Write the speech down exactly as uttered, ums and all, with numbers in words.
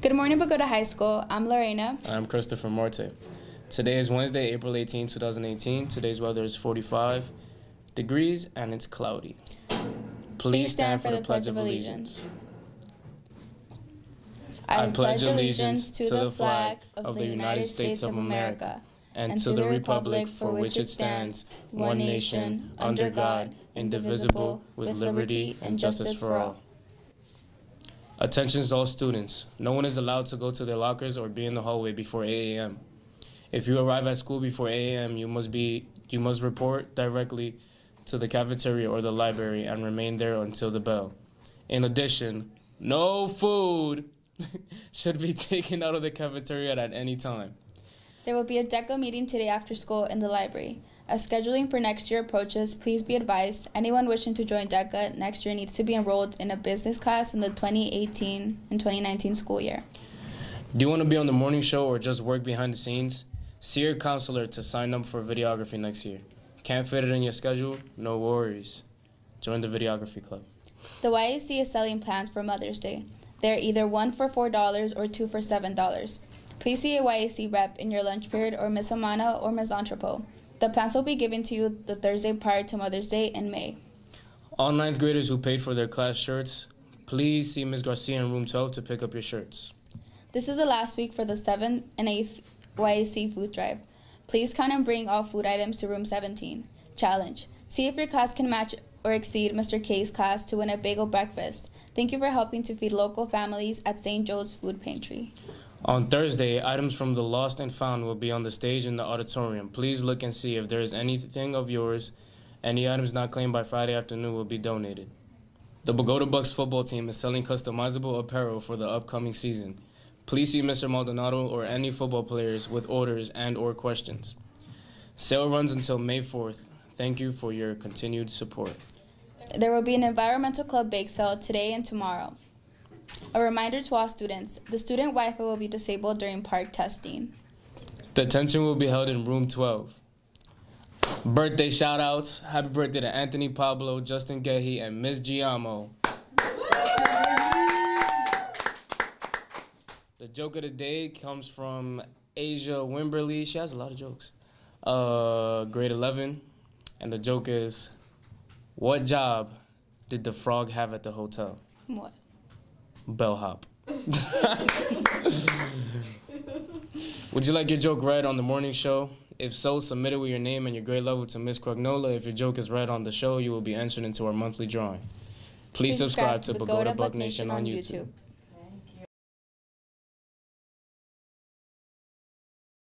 Good morning, Bogota High School. I'm Lorena. I'm Christopher Morte. Today is Wednesday, April eighteenth, two thousand eighteen. Today's weather is forty-five degrees and it's cloudy. Please stand for the Pledge of Allegiance. I pledge allegiance to the flag of the United States of America and to the republic for which it stands, one nation, under God, indivisible, with liberty and justice for all. Attention all students. No one is allowed to go to their lockers or be in the hallway before eight a m If you arrive at school before eight a m, you must be you must report directly to the cafeteria or the library and remain there until the bell. In addition, no food should be taken out of the cafeteria at any time. There will be a DECA meeting today after school in the library. As scheduling for next year approaches, please be advised anyone wishing to join DECA next year needs to be enrolled in a business class in the twenty eighteen and twenty nineteen school year. Do you want to be on the morning show or just work behind the scenes? See your counselor to sign up for videography next year. Can't fit it in your schedule? No worries. Join the videography club. The Y A C is selling plants for Mother's Day. They're either one for four dollars or two for seven dollars. Please see a Y A C rep in your lunch period or Miss Amana or Miss Entrepot. The plants will be given to you the Thursday prior to Mother's Day in May. All ninth graders who paid for their class shirts, please see Miz Garcia in room twelve to pick up your shirts. This is the last week for the seventh and eighth Y A C food drive. Please count and bring all food items to room seventeen. Challenge. See if your class can match or exceed Mister K's class to win a bagel breakfast. Thank you for helping to feed local families at Saint Joe's Food Pantry. On Thursday, items from the Lost and Found will be on the stage in the auditorium. Please look and see if there is anything of yours. Any items not claimed by Friday afternoon will be donated. The Bogota Bucks football team is selling customizable apparel for the upcoming season. Please see Mister Maldonado or any football players with orders and or questions. Sale runs until May fourth. Thank you for your continued support. There will be an environmental club bake sale today and tomorrow. A reminder to all students, the student Wi-Fi will be disabled during park testing. The attention will be held in room twelve. Birthday shout-outs. Happy birthday to Anthony Pablo, Justin Gehi, and Miz Giamo. The joke of the day comes from Asia Wimberly. She has a lot of jokes. Uh, grade eleven. And the joke is, what job did the frog have at the hotel? What? Bellhop. Would you like your joke read on the morning show? If so, submit it with your name and your grade level to Miz Cragnola. If your joke is read on the show, you will be entered into our monthly drawing. Please, Please subscribe, subscribe to Bogota Buck Nation on YouTube. YouTube.